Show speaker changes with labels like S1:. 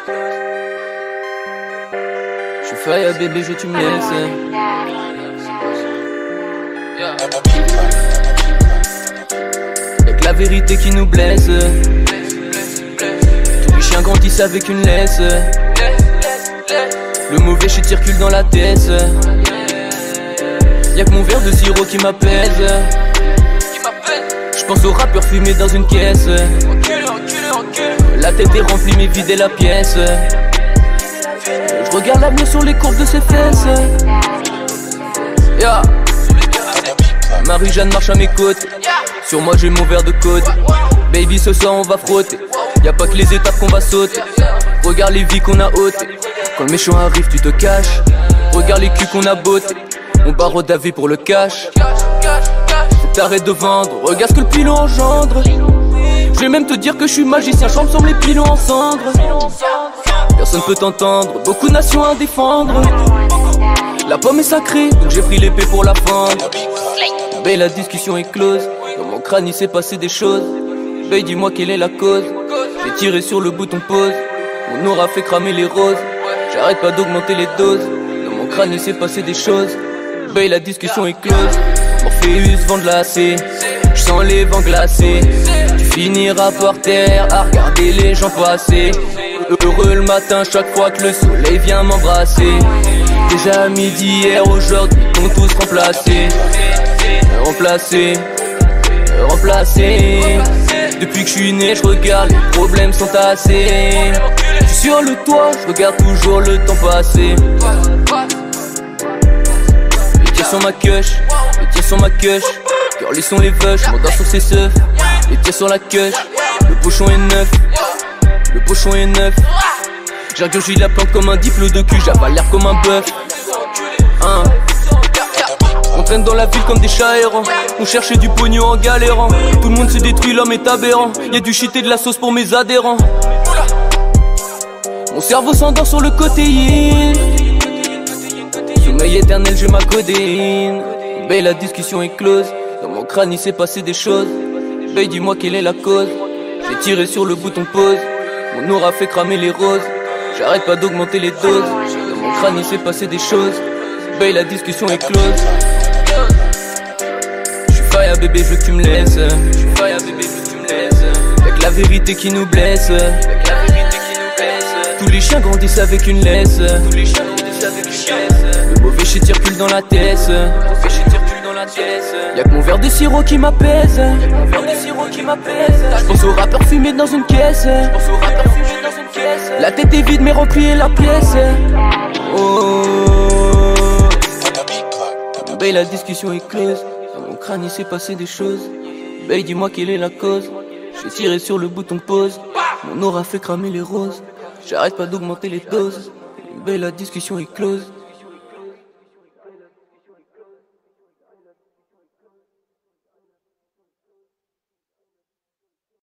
S1: Je suis fire bébé, je tu me laisses. Y'a que la vérité qui nous blesse. Tous les chiens grandissent avec une laisse. Le mauvais shit circule dans la tête. Y'a que mon verre de sirop qui m'apaise. Je pense au rappeur fumé dans une caisse. La tête est remplie mais vide est la pièce. Je regarde l'avenir sur les courbes de ses fesses. Yeah. Marie-Jeanne marche à mes côtés. Sur moi j'ai mon verre de côte. Baby ce soir on va frotter. Y'a pas que les étapes qu'on va sauter. Regarde les vies qu'on a ôtées. Quand le méchant arrive tu te caches. Regarde les culs qu'on a bottés. On barre d'avis pour le cash. Faut que t'arrêtes de vendre. Regarde ce que le pilon engendre. Je vais même te dire que je suis magicien. Je ressemble les pilons en cendres. Personne peut t'entendre. Beaucoup de nations à défendre. La pomme est sacrée, donc j'ai pris l'épée pour la fendre. Babe, la discussion est close. Dans mon crâne il s'est passé des choses. Babe, dis-moi quelle est la cause. J'ai tiré sur le bouton pause. Mon aura fait cramer les roses. J'arrête pas d'augmenter les doses. Dans mon crâne il s'est passé des choses. Babe, la discussion est close. Morpheus vend de l'acé. J'sens les vents glacés. Tu finiras par terre à regarder les gens passer. Heureux le matin chaque fois que le soleil vient m'embrasser. Déjà midi hier, aujourd'hui ils tous remplacés. Remplacés. Depuis que je suis né, je regarde, les problèmes sont tassés. Je suis sur le toit, je regarde toujours le temps passer. Les tirs sur ma cush, les tirs sur ma cush. Girl, ils sont les vush, m'endors sur ses seufs. Les tirs sur la cush, le pochon est neuf. Le pochon est neuf. J'ingurgite la plante comme un diplôme de cul, j'avale l'air comme un bœuf. On traîne dans la ville comme des chats errants. On cherchait du pognon en galérant. Tout le monde se détruit, l'homme est aberrant. Y'a du shit et de la sauce pour mes adhérents. Mon cerveau s'endort sur le codéine. Sommeil éternel, j'ai ma codéine. Babe, la discussion est close. Dans mon crâne il s'est passé des choses. Babe, dis-moi quelle est la cause. J'ai tiré sur le bouton pause. Mon aura fait cramer les roses. J'arrête pas d'augmenter les doses. Dans mon crâne il s'est passé des choses. Babe, la discussion est close. J'suis fire bébé, je veux que tu me laisses. J'suis fire bébé, je veux que tu me laisses. Y'a que la vérité qui nous blesse. Tous les chiens grandissent avec une laisse. Le mauvais shit circule dans la tête. Y'a que mon verre de sirop qui m'apaise. J'pense au rappeur fumé dans une caisse. La tête est vide mais remplie est la pièce. Oh. Babe, la discussion est close. Dans mon crâne il s'est passé des choses. Babe, dis-moi quelle est la cause. J'ai tiré sur le bouton pause. Mon aura fait cramer les roses. J'arrête pas d'augmenter les doses. Babe, la discussion est close.